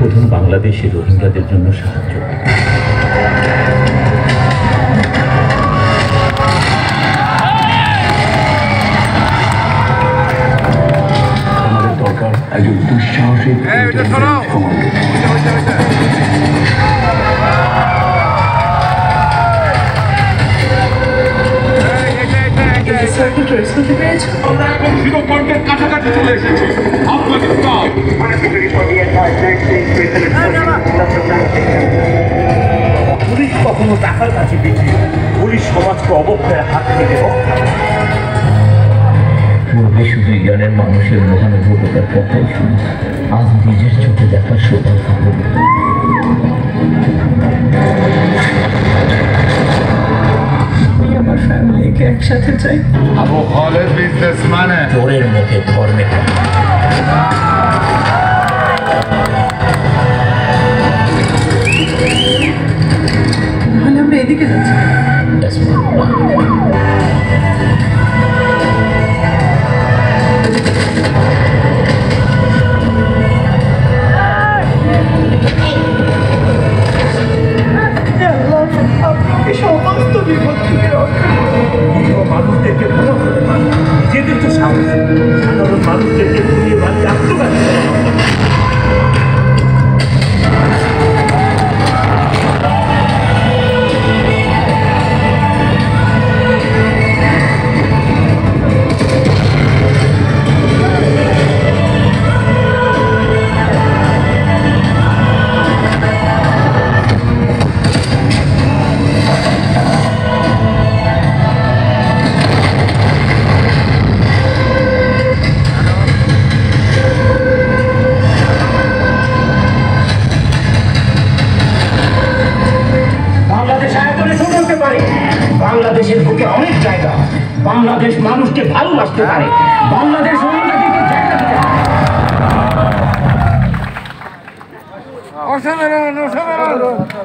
প্রথম বাংলাদেশে রোহিঙ্গাদের জন্য সাহায্য। আমাদের দরকার একজন দুঃসাহসিক আমরা এখন 0 পয়েন্টের কাছাকাছি চলে এসেছি। আফগানিস্তান পুলিশ কখনো টাকার কাছে বিক্রি, পুলিশ সমাজকে অবক্ষয়ের হাত থেকে রক্ষা। বিশ্ববিজ্ঞানের মানুষের মহানুভবতার কথাই শুনি, আজ নিজের চোখে দেখার সৌভাগ্য হল। আমার ফ্যামিলিকে একসাথে চাই। আবু খালেদ বিজনেসম্যান চোরের মুখে ধর্মে তাহলে আমরা এদিকে যাচ্ছি। সমস্ত বিপদ থেকে রক্ষা মানুষদেরকে ভালো করে নিজেদের তো সাহস, সাধারণ মানুষদেরকে ঘুরিয়ে বাড়ি আত্মঘাতী। বাংলাদেশের বুকে অনেক জায়গা, বাংলাদেশ মানুষকে ভালোবাসতে পারে, বাংলাদেশ অসাধারণ অসাধারণ।